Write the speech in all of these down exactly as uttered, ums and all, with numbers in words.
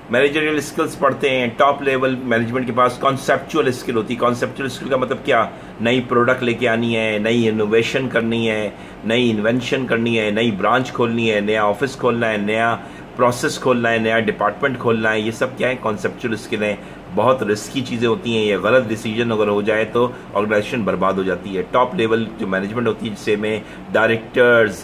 Managerial skills पढ़ते हैं। Top level management के पास कॉन्सेप्चुअल स्किल होती है। कॉन्सेप्चुअल स्किल का मतलब क्या, नई प्रोडक्ट लेके आनी है, नई इनोवेशन करनी है, नई इन्वेंशन करनी है, नई ब्रांच खोलनी है, नया ऑफिस खोलना है, नया प्रोसेस खोलना है, नया डिपार्टमेंट खोलना है। ये सब क्या है, कॉन्सेप्चुअल स्किल है। बहुत रिस्की चीज़ें होती हैं, ये गलत डिसीजन अगर हो जाए तो ऑर्गेनाइजेशन बर्बाद हो जाती है। टॉप लेवल जो मैनेजमेंट होती है जिससे में directors,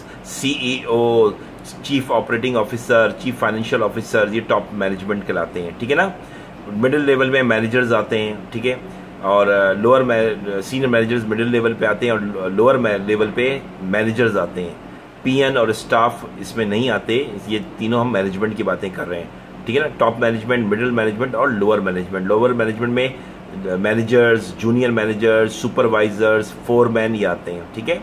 CEO, chief operating officer, chief financial officer, ये टॉप मैनेजमेंट कहलाते हैं, ठीक है ना। मिडिल लेवल में मैनेजर्स आते हैं, ठीक है, और lower senior managers middle level पे आते हैं और लोअर लेवल पे मैनेजर्स आते हैं। पीएन और स्टाफ इसमें नहीं आते, ये तीनों हम मैनेजमेंट की बातें कर रहे हैं, ठीक है ना। टॉप मैनेजमेंट, मिडिल मैनेजमेंट और लोअर मैनेजमेंट। लोअर मैनेजमेंट में managers, junior managers, supervisors, foreman ये आते हैं, ठीक है।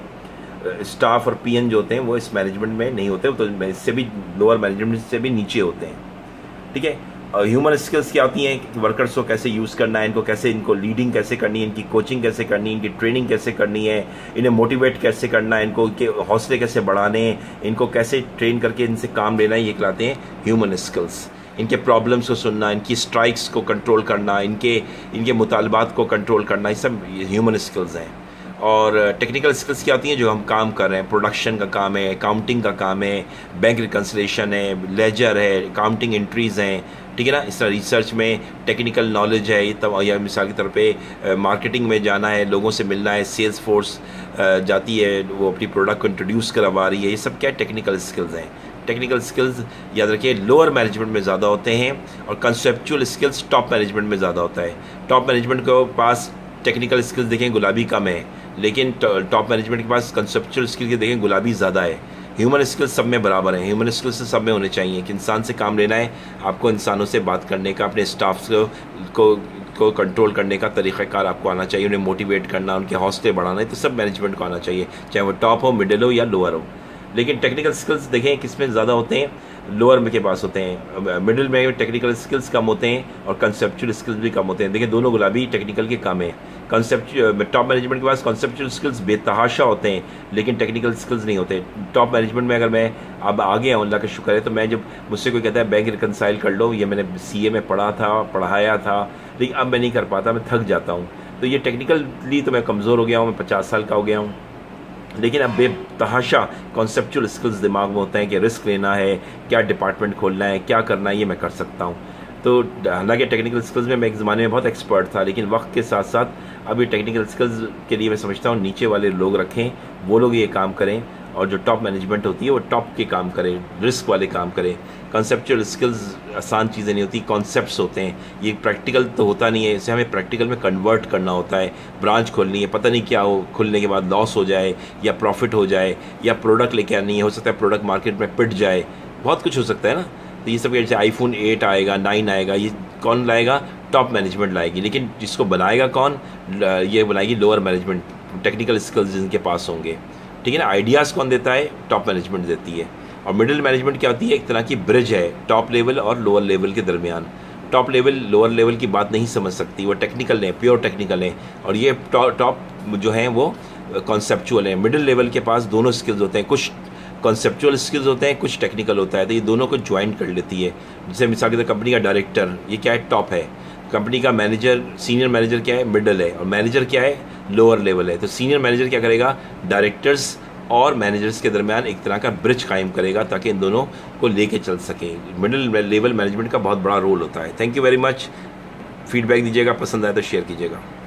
स्टाफ और पीएन जो होते हैं वो इस मैनेजमेंट में नहीं होते, तो इससे भी लोअर मैनेजमेंट से भी नीचे होते हैं, ठीक है। ह्यूमन स्किल्स क्या होती हैं, वर्कर्स को कैसे यूज़ करना है, इनको कैसे, इनको लीडिंग कैसे करनी है, इनकी कोचिंग कैसे करनी है, इनकी ट्रेनिंग कैसे करनी है, इन्हें मोटिवेट कैसे करना है, इनको के हौसले कैसे बढ़ाने हैं, इनको कैसे ट्रेन करके इनसे काम लेना है, ये कहलाते हैं ह्यूमन स्किल्स। इनके प्रॉब्लम्स को सुनना, इनकी स्ट्राइक्स को कंट्रोल करना, इनके इनके मुतालबात को कंट्रोल करना, ये सब ह्यूमन स्किल्स हैं। और टेक्निकल स्किल्स क्या होती हैं, जो हम काम कर रहे हैं, प्रोडक्शन का काम है, अकाउंटिंग का काम है, बैंक रिकन्सिलेशन है, लेजर है, अकाउंटिंग एंट्रीज हैं, ठीक है ना। इस तरह रिसर्च में टेक्निकल नॉलेज है, ये तब, या मिसाल के तौर पे मार्केटिंग में जाना है, लोगों से मिलना है, सेल्स फोर्स जाती है, वो अपनी प्रोडक्ट को इंट्रोड्यूस करवा रही है, ये सब क्या है, टेक्निकल स्किल्स हैं। टेक्निकल स्किल्स याद रखिए लोअर मैनेजमेंट में ज़्यादा होते हैं और कंसेप्चुअल स्किल्स टॉप मैनेजमेंट में ज़्यादा होता है। टॉप मैनेजमेंट के पास टेक्निकल स्किल्स देखें गुलाबी कम है, लेकिन टॉप मैनेजमेंट के पास कंसेप्चुअल स्किल के देखें गुलाबी ज़्यादा है। ह्यूमन स्किल्स सब में बराबर हैं, ह्यूमन स्किल्स सब में होने चाहिए कि इंसान से काम लेना है, आपको इंसानों से बात करने का, अपने स्टाफ को को कंट्रोल करने का तरीक़ाकार आपको आना चाहिए, उन्हें मोटिवेट करना, उनके हौसले बढ़ाना है, तो सब मैनेजमेंट को आना चाहिए, चाहे वो टॉप हो, मिडिल हो या लोअर हो। लेकिन टेक्निकल स्किल्स देखें किस में ज़्यादा होते हैं, लोअर में के पास होते हैं। मिडिल में टेक्निकल स्किल्स कम होते हैं और कंसेप्चुअल स्किल्स भी कम होते हैं। देखिए दोनों गुलाबी टेक्निकल के कम है। कंसेप्चुअल टॉप मैनेजमेंट के पास कंसेप्चुअल स्किल्स बेतहाशा होते हैं, लेकिन टेक्निकल स्किल्स नहीं होते। टॉप मैनेजमेंट में अगर मैं अब आ गया हूँ, अल्लाह का शुक्र है, तो मैं जब मुझसे कोई कहता है बैंक रिकनसाइल कर लो, ये मैंने सी ए में पढ़ा था, पढ़ाया था, लेकिन अब मैं नहीं कर पाता, मैं थक जाता हूँ। तो ये टेक्निकली तो मैं कमज़ोर हो गया हूँ, मैं पचास साल का हो गया हूँ, लेकिन अब बेतहाशा कॉन्सेप्चुअल स्किल्स दिमाग में होते हैं कि रिस्क लेना है, क्या डिपार्टमेंट खोलना है, क्या करना है, ये मैं कर सकता हूँ। तो हालांकि टेक्निकल स्किल्स में मैं एक ज़माने में बहुत एक्सपर्ट था, लेकिन वक्त के साथ साथ अभी टेक्निकल स्किल्स के लिए मैं समझता हूँ नीचे वाले लोग रखें, वो लोग ये काम करें, और जो टॉप मैनेजमेंट होती है वो टॉप के काम करें, रिस्क वाले काम करें। कंसेप्चुअल स्किल्स आसान चीज़ें नहीं होती, कॉन्सेप्ट्स होते हैं, ये प्रैक्टिकल तो होता नहीं है, इसे हमें प्रैक्टिकल में कन्वर्ट करना होता है। ब्रांच खोलनी है, पता नहीं क्या हो, खुलने के बाद लॉस हो जाए या प्रॉफिट हो जाए, या प्रोडक्ट लेके आनी है, हो सकता है प्रोडक्ट मार्केट में पिट जाए, बहुत कुछ हो सकता है ना। तो ये सब जैसे आईफोन एट आएगा, नाइन आएगा, ये कौन लाएगा, टॉप मैनेजमेंट लाएगी, लेकिन जिसको बनाएगा कौन, ये बनाएगी लोअर मैनेजमेंट, टेक्निकल स्किल्स जिनके पास होंगे, ठीक है ना। आइडियाज़ कौन देता है, टॉप मैनेजमेंट देती है। और मिडिल मैनेजमेंट क्या होती है, एक तरह की ब्रिज है टॉप लेवल और लोअर लेवल के दरमियान। टॉप लेवल लोअर लेवल की बात नहीं समझ सकती, वो टेक्निकल है, प्योर टेक्निकल है, और ये टॉप जो हैं वो कॉन्सेप्चुअल है। मिडिल लेवल के पास दोनों स्किल्स होते हैं, कुछ कॉन्सेप्चुअल स्किल्स होते हैं, कुछ टेक्निकल होता है, तो ये दोनों को ज्वाइन कर लेती है। जैसे मिसाल के तौर कंपनी का डायरेक्टर, ये क्या है, टॉप है। कंपनी का मैनेजर, सीनियर मैनेजर क्या है, मिडिल है, और मैनेजर क्या है, लोअर लेवल है। तो सीनियर मैनेजर क्या करेगा, डायरेक्टर्स और मैनेजर्स के दरमियान एक तरह का ब्रिज कायम करेगा, ताकि इन दोनों को लेके चल सके। मिडिल लेवल मैनेजमेंट का बहुत बड़ा रोल होता है। Thank you very much. Feedback दीजिएगा, पसंद आए तो शेयर कीजिएगा।